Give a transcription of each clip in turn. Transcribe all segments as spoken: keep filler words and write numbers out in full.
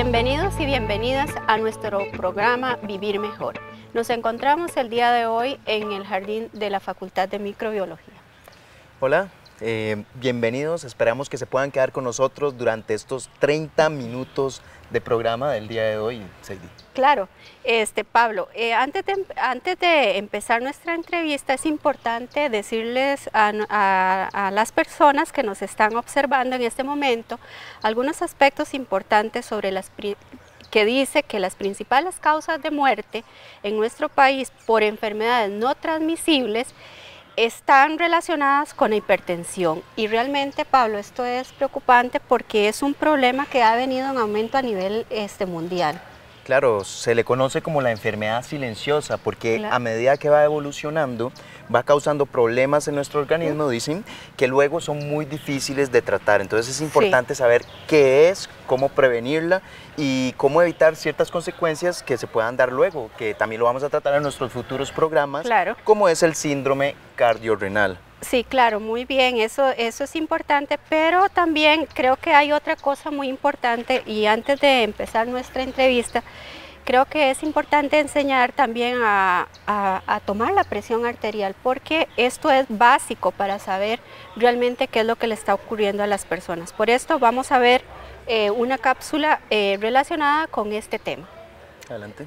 Bienvenidos y bienvenidas a nuestro programa Vivir Mejor. Nos encontramos el día de hoy en el jardín de la Facultad de Microbiología. Hola, eh, bienvenidos. Esperamos que se puedan quedar con nosotros durante estos treinta minutos de programa del día de hoy, Seidy. Claro, este, Pablo, eh, antes, de, antes de empezar nuestra entrevista es importante decirles a, a, a las personas que nos están observando en este momento algunos aspectos importantes sobre las que dice que las principales causas de muerte en nuestro país por enfermedades no transmisibles están relacionadas con la hipertensión. Y realmente, Pablo, esto es preocupante porque es un problema que ha venido en aumento a nivel este, mundial. Claro, se le conoce como la enfermedad silenciosa porque Claro. a medida que va evolucionando va causando problemas en nuestro organismo, uh-huh. dicen, que luego son muy difíciles de tratar. Entonces es importante sí. saber qué es, cómo prevenirla y cómo evitar ciertas consecuencias que se puedan dar luego, que también lo vamos a tratar en nuestros futuros programas, claro. como es el síndrome cardiorrenal. Sí, claro, muy bien, eso, eso es importante, pero también creo que hay otra cosa muy importante y antes de empezar nuestra entrevista, creo que es importante enseñar también a, a, a tomar la presión arterial porque esto es básico para saber realmente qué es lo que le está ocurriendo a las personas. Por esto vamos a ver eh, una cápsula eh, relacionada con este tema. Adelante.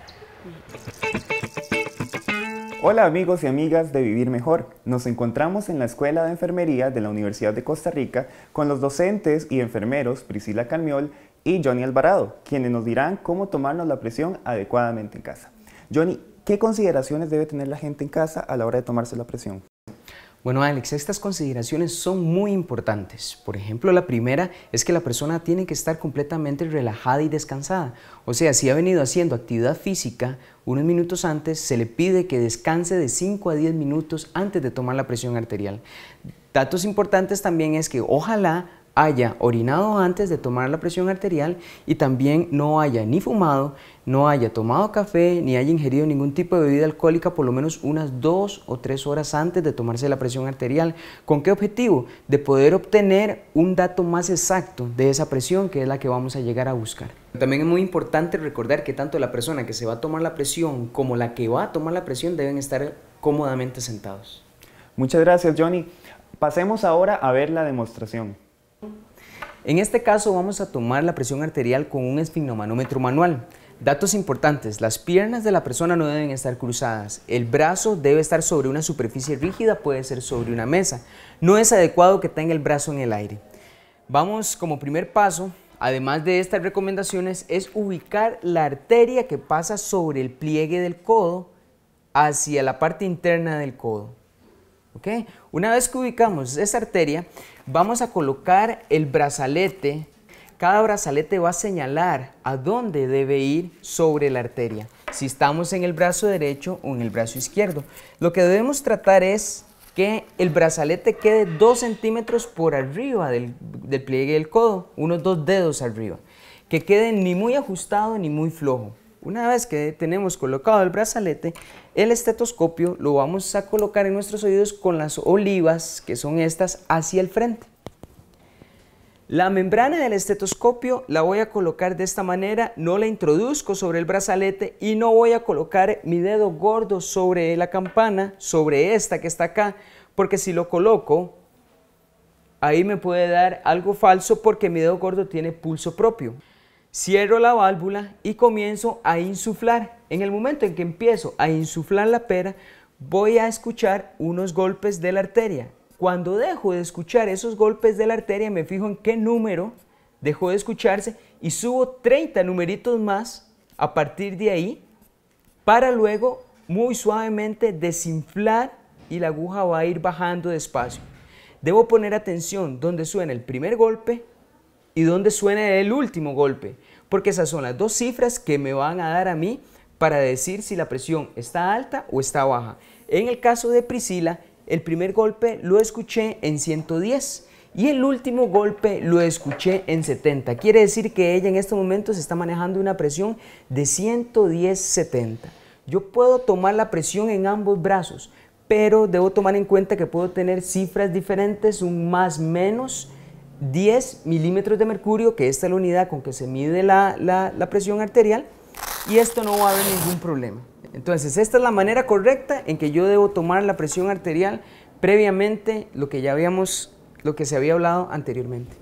Hola amigos y amigas de Vivir Mejor. Nos encontramos en la Escuela de Enfermería de la Universidad de Costa Rica con los docentes y enfermeros Priscila Calmiol y Johnny Alvarado, quienes nos dirán cómo tomarnos la presión adecuadamente en casa. Johnny, ¿qué consideraciones debe tener la gente en casa a la hora de tomarse la presión? Bueno, Alex, estas consideraciones son muy importantes. Por ejemplo, la primera es que la persona tiene que estar completamente relajada y descansada. O sea, si ha venido haciendo actividad física unos minutos antes, se le pide que descanse de cinco a diez minutos antes de tomar la presión arterial. Datos importantes también es que ojalá haya orinado antes de tomar la presión arterial y también no haya ni fumado, no haya tomado café, ni haya ingerido ningún tipo de bebida alcohólica por lo menos unas dos o tres horas antes de tomarse la presión arterial. ¿Con qué objetivo? De poder obtener un dato más exacto de esa presión que es la que vamos a llegar a buscar. También es muy importante recordar que tanto la persona que se va a tomar la presión como la que va a tomar la presión deben estar cómodamente sentados. Muchas gracias, Johnny. Pasemos ahora a ver la demostración. En este caso vamos a tomar la presión arterial con un esfigmomanómetro manual. Datos importantes, las piernas de la persona no deben estar cruzadas, el brazo debe estar sobre una superficie rígida, puede ser sobre una mesa. No es adecuado que tenga el brazo en el aire. Vamos como primer paso, además de estas recomendaciones, es ubicar la arteria que pasa sobre el pliegue del codo hacia la parte interna del codo. ¿Okay? Una vez que ubicamos esa arteria, vamos a colocar el brazalete. Cada brazalete va a señalar a dónde debe ir sobre la arteria, si estamos en el brazo derecho o en el brazo izquierdo. Lo que debemos tratar es que el brazalete quede dos centímetros por arriba del, del pliegue del codo, unos dos dedos arriba, que quede ni muy ajustado ni muy flojo. Una vez que tenemos colocado el brazalete, el estetoscopio lo vamos a colocar en nuestros oídos con las olivas, que son estas, hacia el frente. La membrana del estetoscopio la voy a colocar de esta manera, no la introduzco sobre el brazalete y no voy a colocar mi dedo gordo sobre la campana, sobre esta que está acá, porque si lo coloco, ahí me puede dar algo falso porque mi dedo gordo tiene pulso propio. Cierro la válvula y comienzo a insuflar. En el momento en que empiezo a insuflar la pera, voy a escuchar unos golpes de la arteria. Cuando dejo de escuchar esos golpes de la arteria, me fijo en qué número dejó de escucharse y subo treinta numeritos más a partir de ahí para luego muy suavemente desinflar y la aguja va a ir bajando despacio. Debo poner atención donde suena el primer golpe y donde suena el último golpe, porque esas son las dos cifras que me van a dar a mí para decir si la presión está alta o está baja. En el caso de Priscila, el primer golpe lo escuché en ciento diez y el último golpe lo escuché en setenta. Quiere decir que ella en este momento se está manejando una presión de ciento diez setenta. Yo puedo tomar la presión en ambos brazos, pero debo tomar en cuenta que puedo tener cifras diferentes, un más menos diez milímetros de mercurio, que esta es la unidad con que se mide la, la, la presión arterial, y esto no va a haber ningún problema. Entonces, esta es la manera correcta en que yo debo tomar la presión arterial previamente, lo que ya habíamos, lo que se había hablado anteriormente.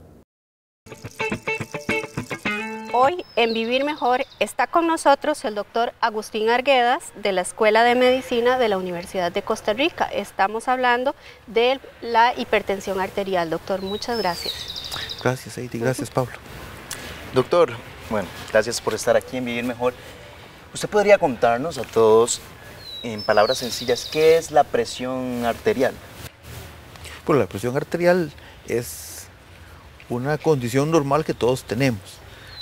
Hoy en Vivir Mejor está con nosotros el doctor Agustín Arguedas de la Escuela de Medicina de la Universidad de Costa Rica. Estamos hablando de la hipertensión arterial. Doctor, muchas gracias. Gracias, Heidi. Gracias, Pablo. Doctor, bueno, gracias por estar aquí en Vivir Mejor. ¿Usted podría contarnos a todos, en palabras sencillas, qué es la presión arterial? Bueno, la presión arterial es una condición normal que todos tenemos.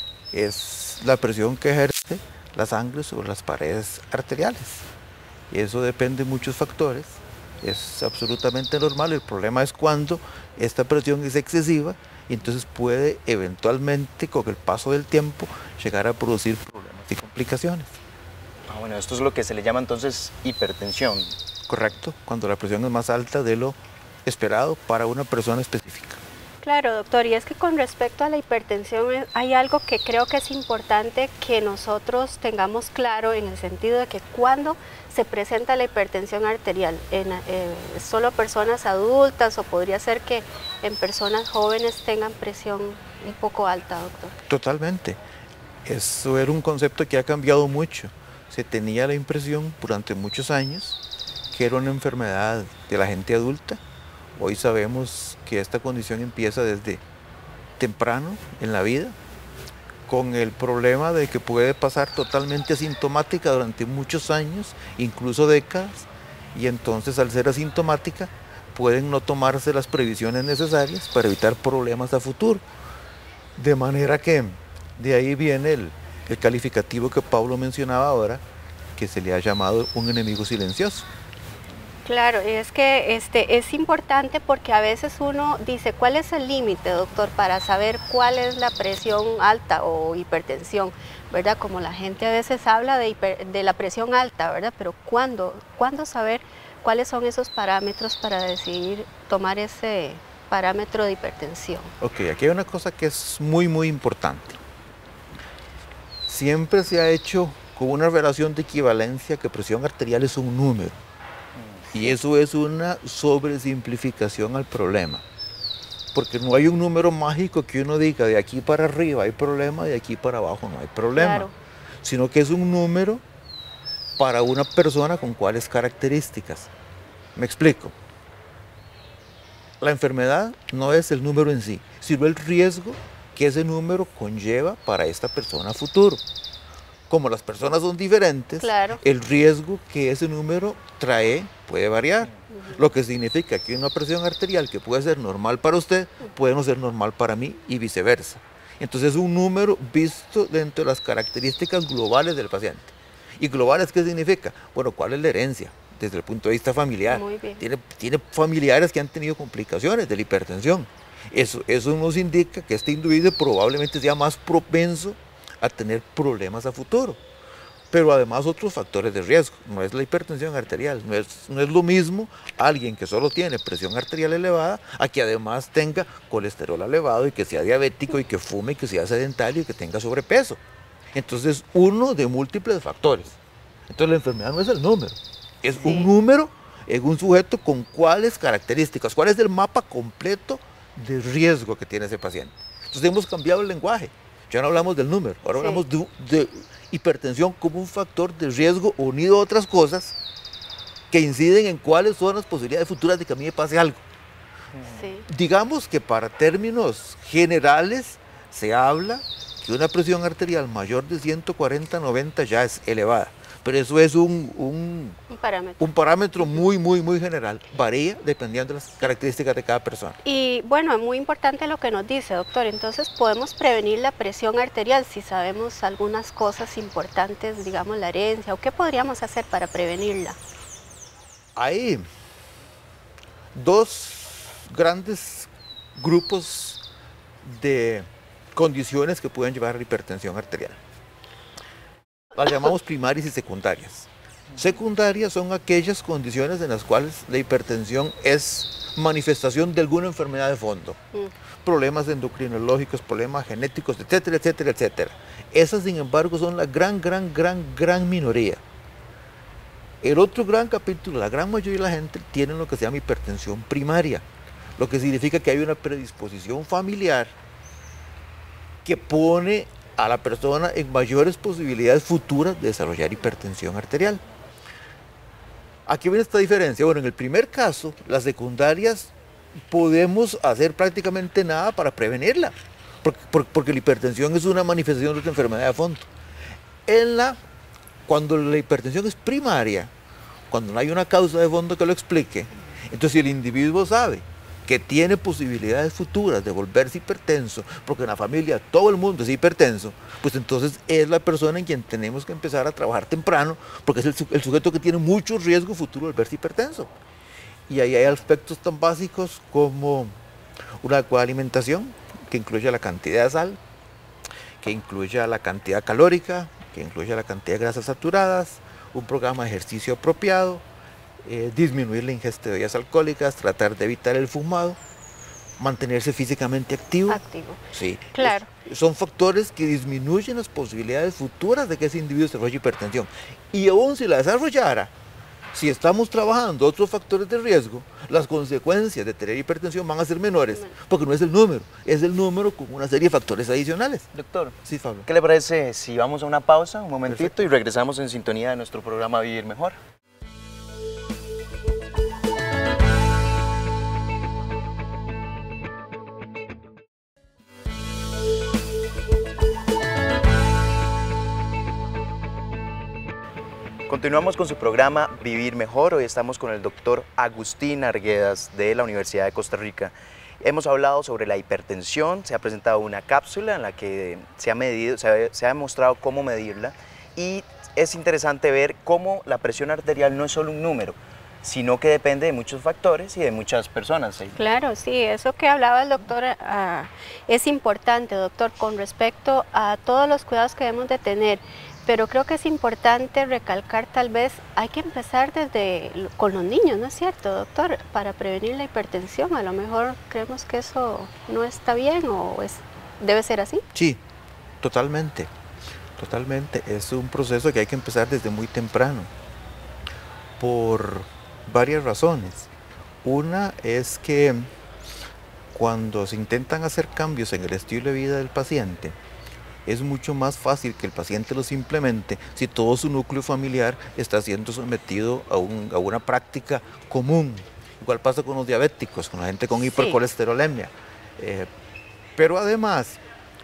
Es la presión que ejerce la sangre sobre las paredes arteriales. Y eso depende de muchos factores. Es absolutamente normal. El problema es cuando esta presión es excesiva y entonces puede eventualmente, con el paso del tiempo, llegar a producir problemas y complicaciones. Ah, bueno, esto es lo que se le llama entonces hipertensión. Correcto, cuando la presión es más alta de lo esperado para una persona específica. Claro, doctor, y es que con respecto a la hipertensión hay algo que creo que es importante que nosotros tengamos claro, en el sentido de que cuando se presenta la hipertensión arterial, en eh, solo personas adultas, o podría ser que en personas jóvenes tengan presión un poco alta, doctor. Totalmente. Eso era un concepto que ha cambiado mucho. Se tenía la impresión durante muchos años que era una enfermedad de la gente adulta. Hoy sabemos que esta condición empieza desde temprano en la vida, con el problema de que puede pasar totalmente asintomática durante muchos años, incluso décadas, y entonces al ser asintomática pueden no tomarse las previsiones necesarias para evitar problemas a futuro. De manera que de ahí viene el, el calificativo que Pablo mencionaba ahora, que se le ha llamado un enemigo silencioso. Claro, es que este, es importante porque a veces uno dice, ¿cuál es el límite, doctor, para saber cuál es la presión alta o hipertensión? ¿Verdad? Como la gente a veces habla de, hiper, de la presión alta, ¿verdad? Pero ¿cuándo, ¿cuándo saber cuáles son esos parámetros para decidir tomar ese parámetro de hipertensión? Ok, aquí hay una cosa que es muy, muy importante. Siempre se ha hecho con una relación de equivalencia que presión arterial es un número. Y eso es una sobresimplificación al problema, porque no hay un número mágico que uno diga de aquí para arriba hay problema, de aquí para abajo no hay problema, claro. Sino que es un número para una persona con cuáles características. Me explico. La enfermedad no es el número en sí, sino el riesgo que ese número conlleva para esta persona a futuro. Como las personas son diferentes, claro, el riesgo que ese número trae puede variar, uh-huh. Lo que significa que una presión arterial que puede ser normal para usted, puede no ser normal para mí y viceversa. Entonces es un número visto dentro de las características globales del paciente. ¿Y globales qué significa? Bueno, ¿cuál es la herencia? Desde el punto de vista familiar. Muy bien. Tiene, tiene familiares que han tenido complicaciones de la hipertensión. Eso, eso nos indica que este individuo probablemente sea más propenso a tener problemas a futuro, pero además otros factores de riesgo. No es la hipertensión arterial, no es, no es lo mismo alguien que solo tiene presión arterial elevada a que además tenga colesterol elevado y que sea diabético y que fume y que sea sedentario y que tenga sobrepeso. Entonces uno de múltiples factores. Entonces la enfermedad no es el número, es sí. un número en un sujeto con cuáles características, cuál es el mapa completo de riesgo que tiene ese paciente. Entonces hemos cambiado el lenguaje. Ya no hablamos del número, ahora sí. hablamos de, de hipertensión como un factor de riesgo unido a otras cosas que inciden en cuáles son las posibilidades futuras de que a mí me pase algo. Sí. Digamos que para términos generales se habla que una presión arterial mayor de ciento cuarenta a noventa ya es elevada, pero eso es un, un, un, parámetro. un parámetro muy, muy, muy general, varía dependiendo de las características de cada persona. Y bueno, es muy importante lo que nos dice, doctor, entonces podemos prevenir la presión arterial si sabemos algunas cosas importantes, digamos la herencia, o qué podríamos hacer para prevenirla. Hay dos grandes grupos de condiciones que pueden llevar a la hipertensión arterial. Las llamamos primarias y secundarias. Secundarias son aquellas condiciones en las cuales la hipertensión es manifestación de alguna enfermedad de fondo. Mm. Problemas endocrinológicos, problemas genéticos, etcétera, etcétera, etcétera. Esas, sin embargo, son la gran, gran, gran, gran minoría. El otro gran capítulo, la gran mayoría de la gente tiene lo que se llama hipertensión primaria, lo que significa que hay una predisposición familiar que pone a la persona en mayores posibilidades futuras de desarrollar hipertensión arterial. Aquí viene esta diferencia. Bueno, en el primer caso, las secundarias podemos hacer prácticamente nada para prevenirla, porque, porque la hipertensión es una manifestación de otra enfermedad de fondo. En la, cuando la hipertensión es primaria, cuando no hay una causa de fondo que lo explique, entonces si el individuo sabe que tiene posibilidades futuras de volverse hipertenso, porque en la familia todo el mundo es hipertenso, pues entonces es la persona en quien tenemos que empezar a trabajar temprano, porque es el, el sujeto que tiene mucho riesgo futuro de volverse hipertenso. Y ahí hay aspectos tan básicos como una adecuada alimentación, que incluya la cantidad de sal, que incluya la cantidad calórica, que incluya la cantidad de grasas saturadas, un programa de ejercicio apropiado, eh, disminuir la ingesta de bebidas alcohólicas, tratar de evitar el fumado, mantenerse físicamente activo. Activo. Sí. Claro. Es, son factores que disminuyen las posibilidades futuras de que ese individuo desarrolle hipertensión. Y aún si la desarrollara, si estamos trabajando otros factores de riesgo, las consecuencias de tener hipertensión van a ser menores, porque no es el número, es el número con una serie de factores adicionales. Doctor, sí, Pablo. ¿Qué le parece si vamos a una pausa, un momentito, Perfecto, y regresamos en sintonía de nuestro programa Vivir Mejor? Continuamos con su programa Vivir Mejor. Hoy estamos con el doctor Agustín Arguedas de la Universidad de Costa Rica. Hemos hablado sobre la hipertensión, se ha presentado una cápsula en la que se ha medido, se ha, se ha demostrado cómo medirla, y es interesante ver cómo la presión arterial no es solo un número, sino que depende de muchos factores y de muchas personas, ¿sí? Claro, sí, eso que hablaba el doctor uh, es importante, doctor, con respecto a todos los cuidados que debemos de tener. Pero creo que es importante recalcar, tal vez hay que empezar desde con los niños, ¿no es cierto, doctor? Para prevenir la hipertensión. A lo mejor creemos que eso no está bien o es, debe ser así. Sí, totalmente, totalmente. Es un proceso que hay que empezar desde muy temprano, por varias razones. Una es que cuando se intentan hacer cambios en el estilo de vida del paciente, es mucho más fácil que el paciente los implemente si todo su núcleo familiar está siendo sometido a, un, a una práctica común. Igual pasa con los diabéticos, con la gente con hipercolesterolemia. Eh, pero además,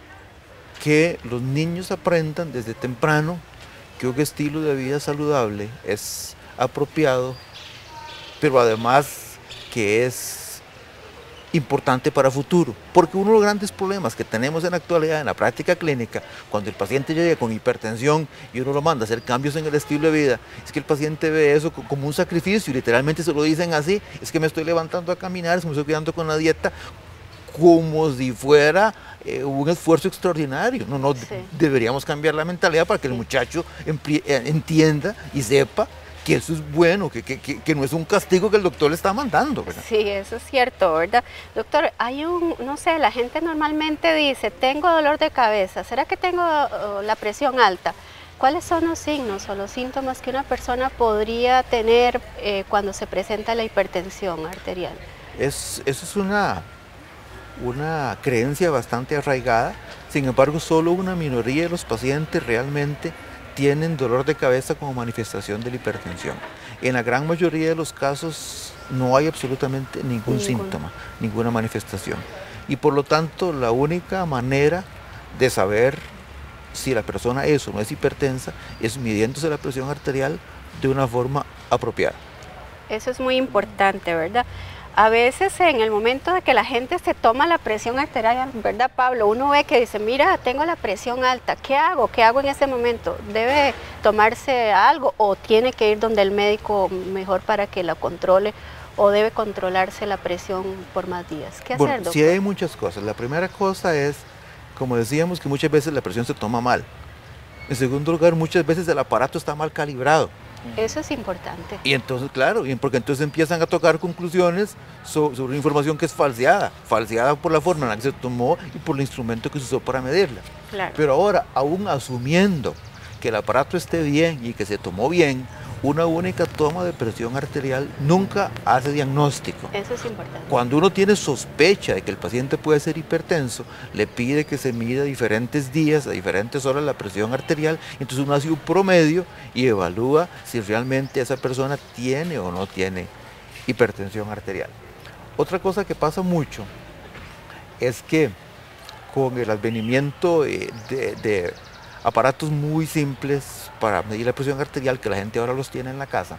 que los niños aprendan desde temprano que un estilo de vida saludable es apropiado, pero además que es importante para futuro, porque uno de los grandes problemas que tenemos en la actualidad en la práctica clínica, cuando el paciente llega con hipertensión y uno lo manda a hacer cambios en el estilo de vida, es que el paciente ve eso como un sacrificio, y literalmente se lo dicen así: es que me estoy levantando a caminar, es que me estoy cuidando con la dieta, como si fuera eh, un esfuerzo extraordinario. No, no, sí. Deberíamos cambiar la mentalidad para que sí. el muchacho entienda y sepa que eso es bueno, que, que, que no es un castigo que el doctor le está mandando, ¿verdad? Sí, eso es cierto, ¿verdad? Doctor, hay un, no sé, la gente normalmente dice, tengo dolor de cabeza, ¿será que tengo uh, la presión alta? ¿Cuáles son los signos o los síntomas que una persona podría tener eh, cuando se presenta la hipertensión arterial? Es, eso es una, una creencia bastante arraigada, sin embargo, solo una minoría de los pacientes realmente tienen dolor de cabeza como manifestación de la hipertensión. En la gran mayoría de los casos no hay absolutamente ningún Ningún. síntoma, ninguna manifestación. Y por lo tanto, la única manera de saber si la persona es o no es hipertensa es midiéndose la presión arterial de una forma apropiada. Eso es muy importante, ¿verdad? A veces en el momento de que la gente se toma la presión arterial, ¿verdad, Pablo? Uno ve que dice, mira, tengo la presión alta, ¿qué hago? ¿Qué hago en ese momento? ¿Debe tomarse algo o tiene que ir donde el médico mejor para que la controle, o debe controlarse la presión por más días? ¿Qué bueno, hacer, doctor? Sí, hay muchas cosas. La primera cosa es, como decíamos, que muchas veces la presión se toma mal. En segundo lugar, muchas veces el aparato está mal calibrado. Eso es importante. Y entonces, claro, y porque entonces empiezan a tocar conclusiones sobre, sobre información que es falseada, falseada por la forma en la que se tomó y por el instrumento que se usó para medirla. Claro. Pero ahora, aún asumiendo que el aparato esté bien y que se tomó bien, una única toma de presión arterial nunca hace diagnóstico. Eso es importante. Cuando uno tiene sospecha de que el paciente puede ser hipertenso, le pide que se mida diferentes días, a diferentes horas la presión arterial, entonces uno hace un promedio y evalúa si realmente esa persona tiene o no tiene hipertensión arterial. Otra cosa que pasa mucho es que con el advenimiento de, de, de aparatos muy simples para medir la presión arterial, que la gente ahora los tiene en la casa,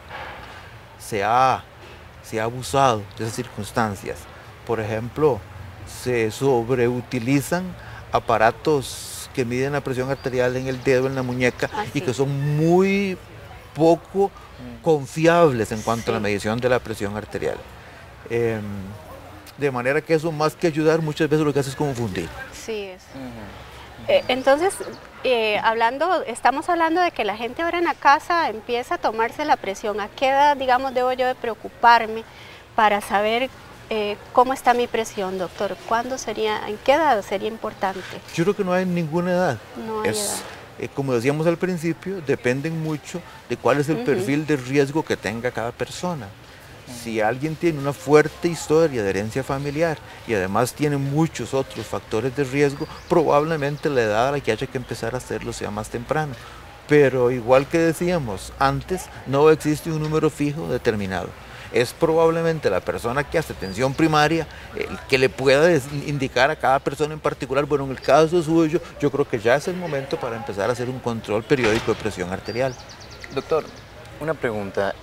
se ha, se ha abusado de esas circunstancias. Por ejemplo, se sobreutilizan aparatos que miden la presión arterial en el dedo, en la muñeca, ah, y sí. que son muy poco confiables en cuanto sí. a la medición de la presión arterial. Eh, de manera que eso, más que ayudar, muchas veces lo que hace es confundir. Sí, es. Uh-huh. eh, entonces, eh, hablando, estamos hablando de que la gente ahora en la casa empieza a tomarse la presión. ¿A qué edad, digamos, debo yo de preocuparme para saber eh, cómo está mi presión, doctor? ¿Cuándo sería, en qué edad sería importante? Yo creo que no hay ninguna edad. No hay es, edad. Eh, como decíamos al principio, dependen mucho de cuál es el uh-huh. perfil de riesgo que tenga cada persona. Si alguien tiene una fuerte historia de herencia familiar y además tiene muchos otros factores de riesgo, probablemente la edad a la que haya que empezar a hacerlo sea más temprano. Pero igual que decíamos antes, no existe un número fijo determinado. Es probablemente la persona que hace atención primaria el que le pueda indicar a cada persona en particular. Bueno, en el caso suyo, yo creo que ya es el momento para empezar a hacer un control periódico de presión arterial. Doctor, una pregunta.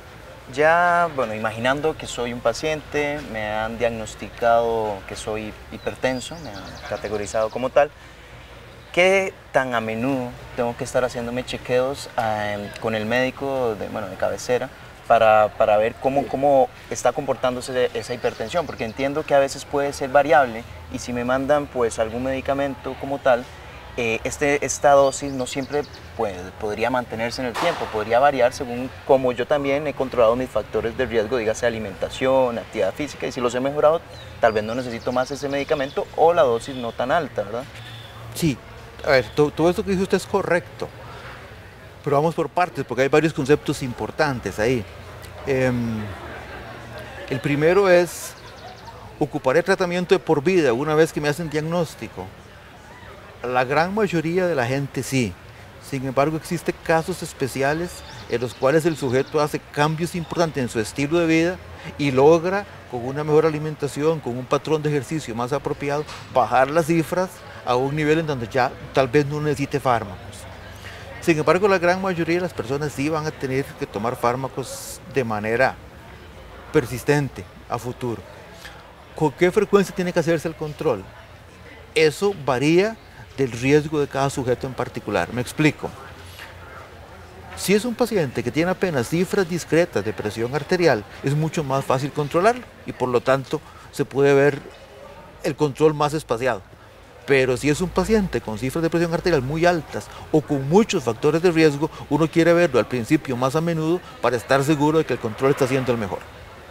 Ya, bueno, imaginando que soy un paciente, me han diagnosticado que soy hipertenso, me han categorizado como tal, ¿qué tan a menudo tengo que estar haciéndome chequeos eh, con el médico de, bueno, de cabecera para, para ver cómo, cómo está comportándose esa hipertensión? Porque entiendo que a veces puede ser variable y si me mandan pues algún medicamento como tal, Eh, este, esta dosis no siempre puede, podría mantenerse en el tiempo, podría variar según como yo también he controlado mis factores de riesgo, dígase alimentación, actividad física, y si los he mejorado, tal vez no necesito más ese medicamento o la dosis no tan alta, ¿verdad? Sí, a ver, todo, todo esto que dice usted es correcto, pero vamos por partes porque hay varios conceptos importantes ahí. Eh, el primero es, ¿ocuparé tratamiento de por vida una vez que me hacen diagnóstico? La gran mayoría de la gente sí. Sin embargo, existen casos especiales en los cuales el sujeto hace cambios importantes en su estilo de vida y logra, con una mejor alimentación, con un patrón de ejercicio más apropiado, bajar las cifras a un nivel en donde ya tal vez no necesite fármacos. Sin embargo, la gran mayoría de las personas sí van a tener que tomar fármacos de manera persistente a futuro. ¿Con qué frecuencia tiene que hacerse el control? Eso varía del riesgo de cada sujeto en particular. Me explico. Si es un paciente que tiene apenas cifras discretas de presión arterial, es mucho más fácil controlarlo y por lo tanto se puede ver el control más espaciado. Pero si es un paciente con cifras de presión arterial muy altas o con muchos factores de riesgo, uno quiere verlo al principio más a menudo para estar seguro de que el control está siendo el mejor.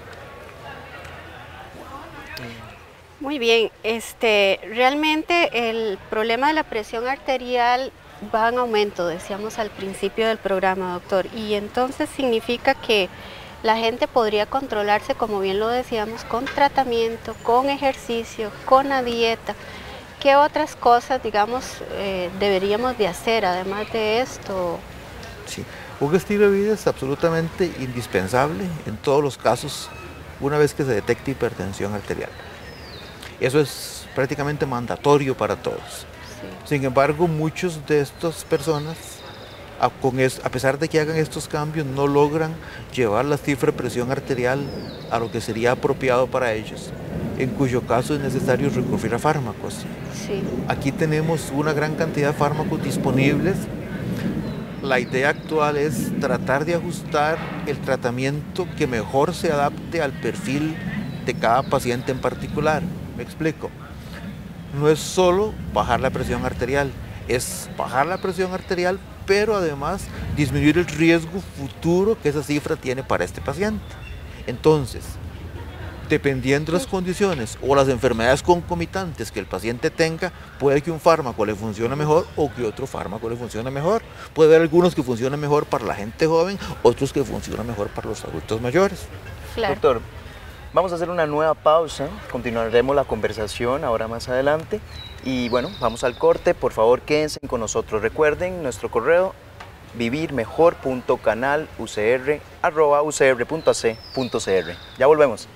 Muy bien, este, realmente el problema de la presión arterial va en aumento, decíamos al principio del programa, doctor, y entonces significa que la gente podría controlarse, como bien lo decíamos, con tratamiento, con ejercicio, con la dieta. ¿Qué otras cosas, digamos, eh, deberíamos de hacer además de esto? Sí, un estilo de vida es absolutamente indispensable en todos los casos una vez que se detecte hipertensión arterial. Eso es prácticamente mandatorio para todos. Sí. Sin embargo, muchos de estas personas, a, con es, a pesar de que hagan estos cambios, no logran llevar la cifra de presión arterial a lo que sería apropiado para ellos, en cuyo caso es necesario recurrir a fármacos. Sí. Aquí tenemos una gran cantidad de fármacos disponibles. La idea actual es tratar de ajustar el tratamiento que mejor se adapte al perfil de cada paciente en particular. Me explico. No es solo bajar la presión arterial, es bajar la presión arterial pero además disminuir el riesgo futuro que esa cifra tiene para este paciente. Entonces, dependiendo de las condiciones o las enfermedades concomitantes que el paciente tenga, puede que un fármaco le funcione mejor o que otro fármaco le funcione mejor. Puede haber algunos que funcionen mejor para la gente joven, otros que funcionan mejor para los adultos mayores. Claro. Doctor, vamos a hacer una nueva pausa, continuaremos la conversación ahora más adelante y bueno, vamos al corte, por favor quédense con nosotros. Recuerden nuestro correo vivirmejor punto canal u c r arroba u c r punto a c punto c r. Ya volvemos.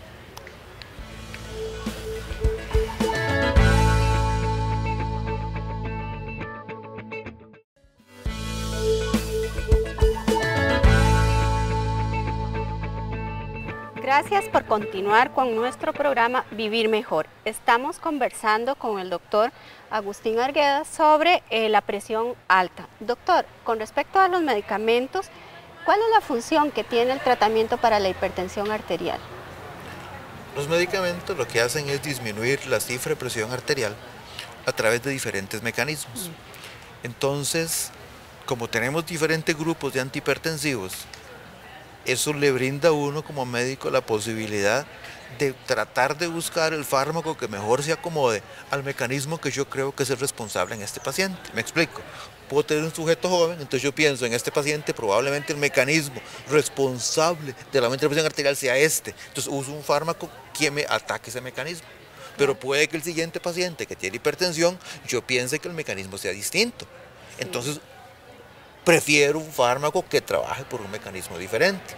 Gracias por continuar con nuestro programa Vivir Mejor. Estamos conversando con el doctor Agustín Arguedas sobre eh, la presión alta. Doctor, con respecto a los medicamentos, ¿cuál es la función que tiene el tratamiento para la hipertensión arterial? Los medicamentos lo que hacen es disminuir la cifra de presión arterial a través de diferentes mecanismos. Entonces, como tenemos diferentes grupos de antihipertensivos, eso le brinda a uno como médico la posibilidad de tratar de buscar el fármaco que mejor se acomode al mecanismo que yo creo que es el responsable en este paciente. Me explico. Puedo tener un sujeto joven, entonces yo pienso en este paciente probablemente el mecanismo responsable del aumento de la presión arterial sea este. Entonces uso un fármaco que me ataque ese mecanismo. Pero puede que el siguiente paciente que tiene hipertensión, yo piense que el mecanismo sea distinto. Entonces prefiero un fármaco que trabaje por un mecanismo diferente.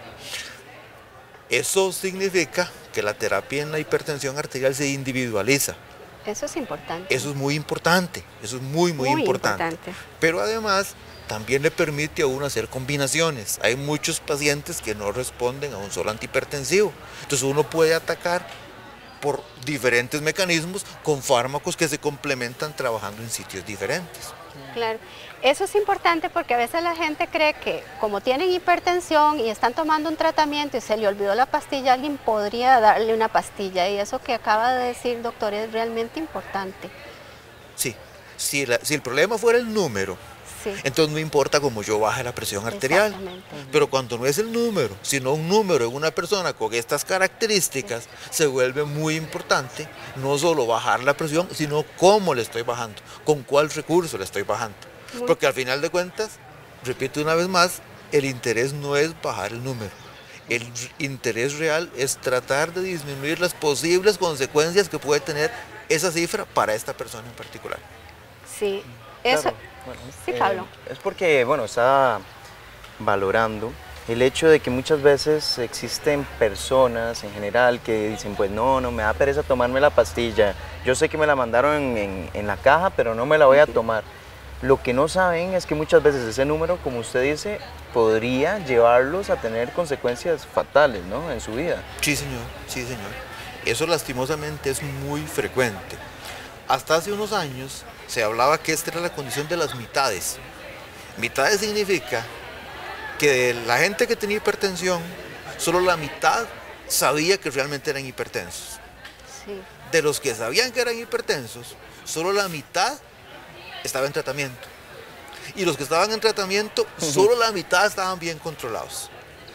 Eso significa que la terapia en la hipertensión arterial se individualiza. Eso es importante. Eso es muy importante, eso es muy, muy, muy importante. importante. Pero además también le permite a uno hacer combinaciones. Hay muchos pacientes que no responden a un solo antihipertensivo. Entonces uno puede atacar por diferentes mecanismos con fármacos que se complementan trabajando en sitios diferentes. Claro, eso es importante porque a veces la gente cree que como tienen hipertensión y están tomando un tratamiento y se le olvidó la pastilla, alguien podría darle una pastilla, y eso que acaba de decir, doctor, es realmente importante. Sí, si, la, si el problema fuera el número, sí, entonces no importa cómo yo baje la presión arterial, pero cuando no es el número, sino un número en una persona con estas características, sí, se vuelve muy importante no solo bajar la presión, sino cómo le estoy bajando, con cuál recurso le estoy bajando. Muy Porque al final de cuentas, repito una vez más, el interés no es bajar el número. El interés real es tratar de disminuir las posibles consecuencias que puede tener esa cifra para esta persona en particular. Sí, eso. Claro. Bueno, sí, Pablo. Eh, es porque, bueno, está valorando el hecho de que muchas veces existen personas en general que dicen, pues no, no me da pereza tomarme la pastilla. Yo sé que me la mandaron en, en, en la caja, pero no me la voy a tomar. Lo que no saben es que muchas veces ese número, como usted dice, podría llevarlos a tener consecuencias fatales, ¿no?, en su vida. Sí, señor, sí, señor. Eso lastimosamente es muy frecuente. Hasta hace unos años se hablaba que esta era la condición de las mitades. Mitades significa que de la gente que tenía hipertensión, solo la mitad sabía que realmente eran hipertensos. Sí. De los que sabían que eran hipertensos, solo la mitad estaba en tratamiento. Y los que estaban en tratamiento, solo la mitad estaban bien controlados.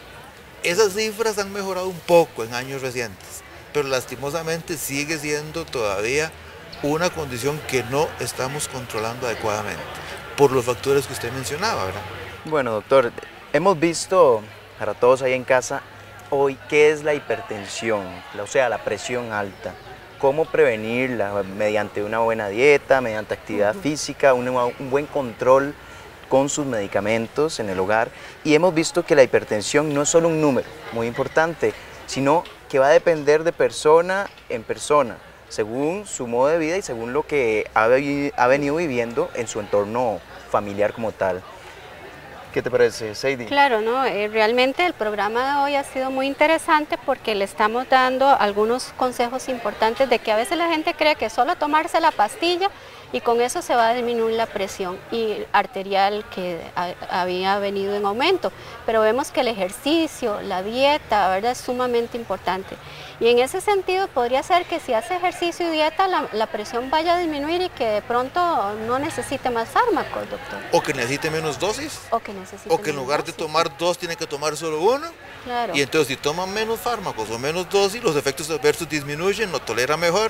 Esas cifras han mejorado un poco en años recientes, pero lastimosamente sigue siendo todavía una condición que no estamos controlando adecuadamente, por los factores que usted mencionaba, ¿verdad? Bueno, doctor, hemos visto para todos ahí en casa hoy qué es la hipertensión, o sea, la presión alta. Cómo prevenirla mediante una buena dieta, mediante actividad uh-huh. física, un, un buen control con sus medicamentos en el hogar. Y hemos visto que la hipertensión no es solo un número muy importante, sino que va a depender de persona en persona, según su modo de vida y según lo que ha, ha venido viviendo en su entorno familiar como tal. ¿Qué te parece, Seidy? Claro, ¿no? Eh, realmente el programa de hoy ha sido muy interesante porque le estamos dando algunos consejos importantes de que a veces la gente cree que solo tomarse la pastilla y con eso se va a disminuir la presión y arterial que a, había venido en aumento. Pero vemos que el ejercicio, la dieta, ¿verdad?, es sumamente importante. Y en ese sentido podría ser que si hace ejercicio y dieta la, la presión vaya a disminuir y que de pronto no necesite más fármacos, doctor. O que necesite menos dosis. O que necesite O que en lugar de tomar dos tiene que tomar solo uno. Claro. Y entonces si toma menos fármacos o menos dosis, los efectos adversos disminuyen, lo tolera mejor.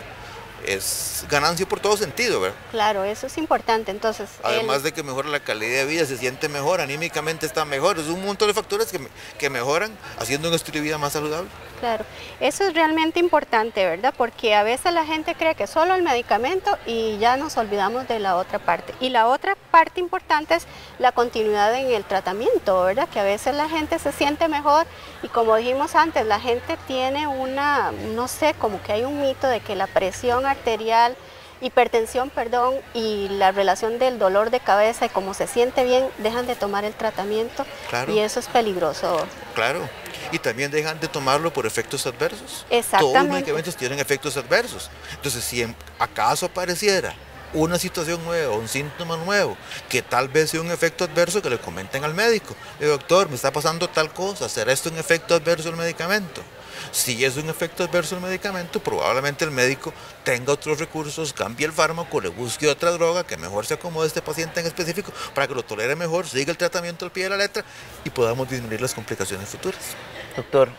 Es ganancia por todo sentido, ¿verdad? Claro, eso es importante. Entonces, además el... de que mejora la calidad de vida, se siente mejor, anímicamente está mejor. Es un montón de factores que, que mejoran haciendo un estilo de vida más saludable. Claro, eso es realmente importante, ¿verdad? Porque a veces la gente cree que solo el medicamento y ya nos olvidamos de la otra parte. Y la otra parte importante es la continuidad en el tratamiento, ¿verdad? Que a veces la gente se siente mejor y como dijimos antes, la gente tiene una, no sé, como que hay un mito de que la presión arterial, hipertensión, perdón, y la relación del dolor de cabeza y como se siente bien, dejan de tomar el tratamiento. Claro. Y eso es peligroso. Claro. Y también dejan de tomarlo por efectos adversos. Exactamente. Todos los medicamentos tienen efectos adversos. Entonces, si acaso apareciera una situación nueva, un síntoma nuevo, que tal vez sea un efecto adverso, que le comenten al médico. El doctor, me está pasando tal cosa, ¿será esto un efecto adverso del medicamento? Si es un efecto adverso del medicamento, probablemente el médico tenga otros recursos, cambie el fármaco, le busque otra droga que mejor se acomode a este paciente en específico para que lo tolere mejor, siga el tratamiento al pie de la letra y podamos disminuir las complicaciones futuras. Doctor,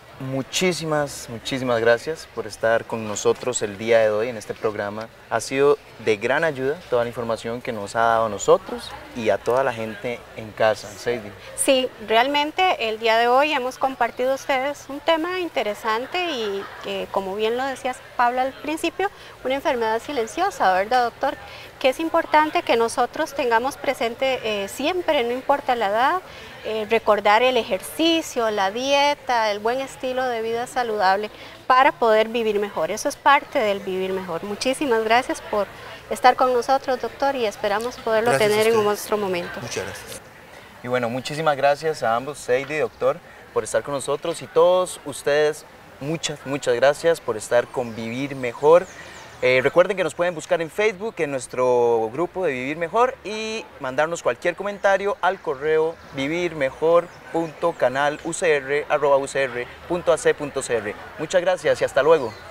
muchísimas, muchísimas gracias por estar con nosotros el día de hoy en este programa. Ha sido de gran ayuda toda la información que nos ha dado a nosotros y a toda la gente en casa. Seidy. Sí, realmente el día de hoy hemos compartido ustedes un tema interesante y que, como bien lo decías Pablo al principio, una enfermedad silenciosa, ¿verdad, doctor? Que es importante que nosotros tengamos presente eh, siempre, no importa la edad, eh, recordar el ejercicio, la dieta, el buen estilo de vida saludable para poder vivir mejor. Eso es parte del vivir mejor. Muchísimas gracias por estar con nosotros, doctor, y esperamos poderlo gracias tener en un otro momento. Muchas gracias. Y bueno, muchísimas gracias a ambos, Seidy y doctor, por estar con nosotros y todos ustedes, muchas, muchas gracias por estar con Vivir Mejor. Eh, recuerden que nos pueden buscar en Facebook, en nuestro grupo de Vivir Mejor y mandarnos cualquier comentario al correo vivirmejor punto canal u c r arroba u c r punto a c punto c r. Muchas gracias y hasta luego.